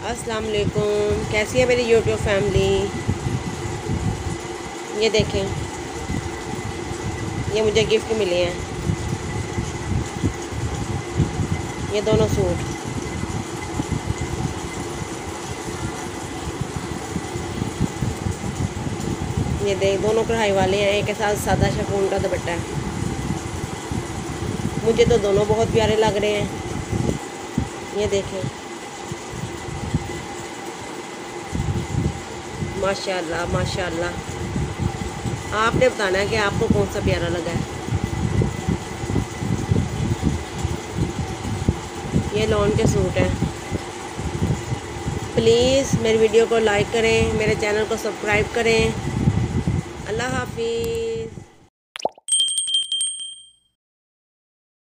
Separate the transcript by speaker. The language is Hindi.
Speaker 1: अस्सलाम वालेकुम। कैसी है मेरी यूट्यूब फैमिली। ये देखें, ये मुझे गिफ्ट मिले हैं, ये दोनों सूट। ये देख, दोनों कढ़ाई वाले हैं, एक के साथ सादा शिफॉन का दुपट्टा है। मुझे तो दोनों बहुत प्यारे लग रहे हैं। ये देखें, माशाल्लाह माशाल्लाह। आपने बताना है कि आपको कौन सा प्यारा लगा है। ये लॉन के सूट हैं। प्लीज़ मेरी वीडियो को लाइक करें, मेरे चैनल को सब्सक्राइब करें। अल्लाह हाफिज़।